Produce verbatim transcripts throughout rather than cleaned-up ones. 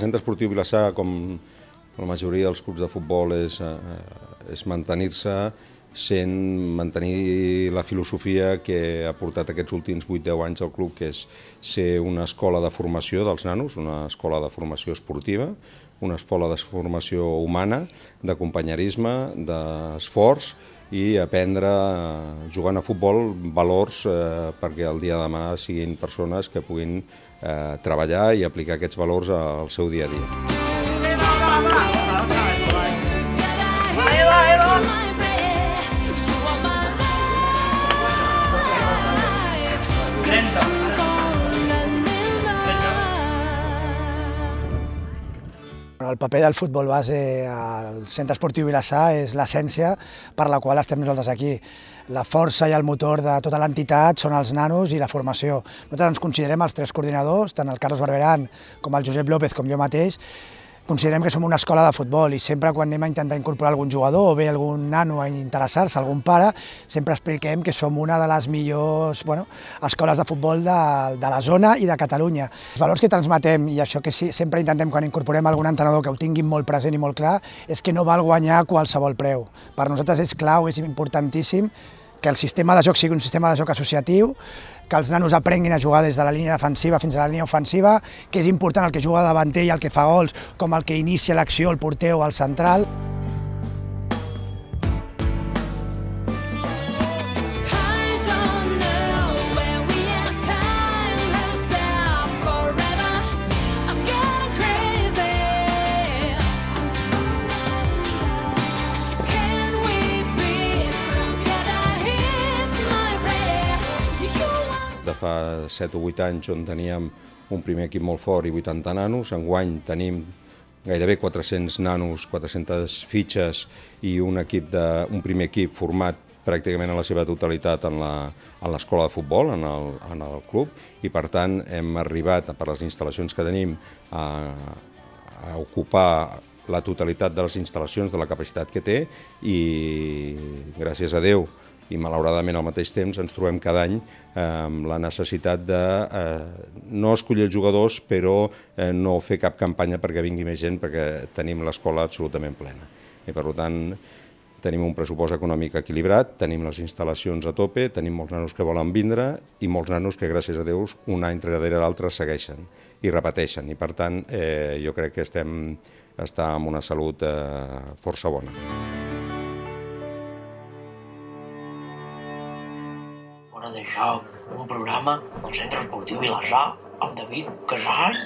Centre Esportiu Vilassar, com la majoria dels clubs de futbol, és, és mantenir-se sent mantenir la filosofia que ha portat aquests últims vuit deu anys al club, que és ser una escola de formació dels nanos, una escola de formació esportiva, una escola de formació humana, de companyerisme, d'esforç, i aprendre, jugant a futbol, valors eh, perquè el dia de demà siguin persones que puguin eh, treballar i aplicar aquests valors al seu dia a dia. El paper del futbol base al Centre Esportiu Vilassar és l'essència per la qual estem nosaltres aquí. La força i el motor de tota l'entitat són els nanos i la formació. Nosaltres ens considerem els tres coordinadors, tant el Carlos Barberan com el Josep López com jo mateix, considerem que som una escola de futbol i sempre quan anem a intentar incorporar algun jugador o bé algun nano a interessar-se, algun pare, sempre expliquem que som una de les millors bueno, escoles de futbol de, de la zona i de Catalunya. Els valors que transmetem i això que sí, sempre intentem quan incorporem algun entrenador que ho tingui molt present i molt clar és que no val guanyar a qualsevol preu. Per nosaltres és clau, és importantíssim que el sistema de joc sigui un sistema de joc associatiu, que els nanos aprenguin a jugar des de la línia defensiva fins a la línia ofensiva, que és important el que juga davanter i el que fa gols, com el que inicia l'acció, el porter o el central. De fa set o vuit anys on teníem un primer equip molt fort i vuitanta nanos, enguany tenim gairebé quatre-cents nanos, quatre-centes fitxes i un, equip de, un primer equip format pràcticament en la seva totalitat en l'escola de futbol, en el, en el club, i per tant hem arribat, per les instal·lacions que tenim, a, a ocupar la totalitat de les instal·lacions, de la capacitat que té, i gràcies a Déu, i malauradament al mateix temps ens trobem cada any amb la necessitat de eh, no escollir els jugadors, però eh, no fer cap campanya perquè vingui més gent, perquè tenim l'escola absolutament plena. I per tant tenim un pressupost econòmic equilibrat, tenim les instal·lacions a tope, tenim molts nanos que volen vindre i molts nanos que gràcies a Déu un any darrere l'altre segueixen i repeteixen. I per tant eh, jo crec que estem, estem amb una salut eh, força bona. Hora de joc, un programa al Centre Esportiu Vilassar amb David Casals.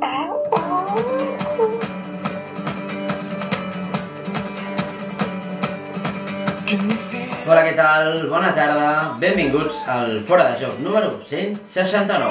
Hola, què tal? Bona tarda. Benvinguts al Fora de Joc número cent seixanta-nou.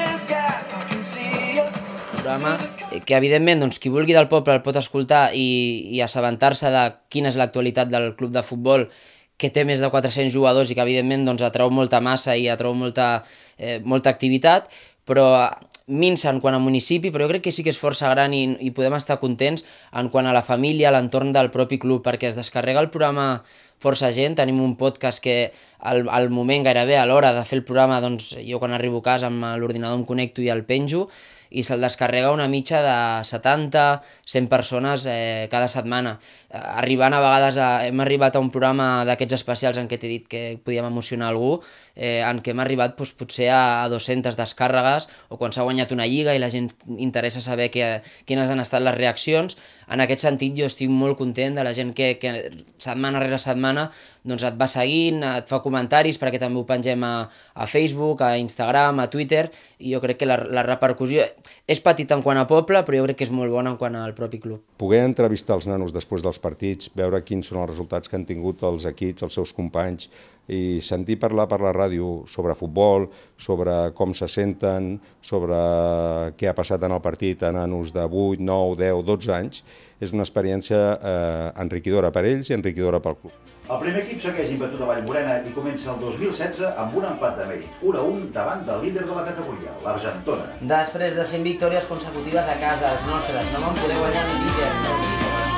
Programa que, evidentment, doncs, qui vulgui del poble el pot escoltar i, i assabentar-se de quina és l'actualitat del club de futbol, que té més de quatre-cents jugadors i que evidentment doncs, atrau molta massa i atrau molta, eh, molta activitat, però minsa en quant a municipi, però jo crec que sí que és força gran i, i podem estar contents en quant a la família, a l'entorn del propi club, perquè es descarrega el programa força gent, tenim un podcast que al, al moment gairebé a l'hora de fer el programa, doncs, jo quan arribo a casa amb l'ordinador em connecto i el penjo, i se'l descarrega una mitja de setanta a cent persones eh, cada setmana. Eh, arribant a vegades, a, hem arribat a un programa d'aquests especials en què t'he dit que podíem emocionar algú, eh, en què hem arribat doncs, potser a dues-centes descàrregues, o quan s'ha guanyat una lliga i la gent interessa saber que, quines han estat les reaccions. En aquest sentit jo estic molt content de la gent que, que setmana rere setmana doncs et va seguint, et fa comentaris, perquè també ho pengem a, a Facebook, a Instagram, a Twitter, i jo crec que la, la repercussió és petita en quant a poble, però jo crec que és molt bona en quant al propi club. Poder entrevistar els nanos després dels partits, veure quins són els resultats que han tingut els equips, els seus companys, i sentir parlar per la ràdio sobre futbol, sobre com se senten, sobre què ha passat en el partit a nanos de vuit, nou, deu, dotze anys, és una experiència eh, enriquidora per ells i enriquidora pel club. El primer equip segueix imbatut a Vallmorena i comença el dos mil setze amb un empat de mèrit, un a un davant del líder de la categoria, l'Argentona. Després de cinc victòries consecutives a casa, els nostres no van poder guanyar ni líder, no sí,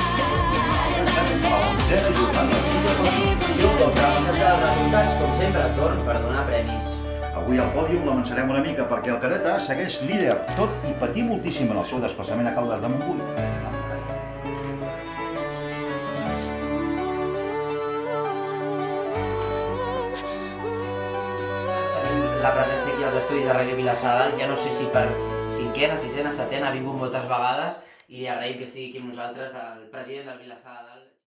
a l'onzena jornada de la Lliga de la Constitució. Com repassat dels resultats, com sempre, torn per donar premis. Avui al pòdium l'avançarem una mica perquè el cadet A segueix líder, tot i patir moltíssim en el seu desplaçament a Caldes de Montbui. La presència aquí als estudis de Ràdio Vilassar de Dalt, ja no sé si per cinquena, sisena, setena, ha vingut moltes vegades i li agraïm que estigui aquí amb nosaltres, del president del Vilassar de Dalt.